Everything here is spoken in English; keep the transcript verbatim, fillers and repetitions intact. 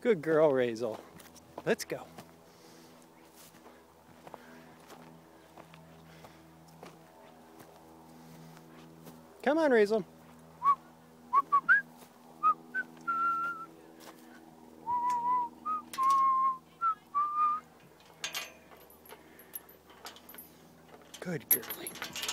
Good girl, Raisel. Let's go. Come on, Raisel. Good girlie.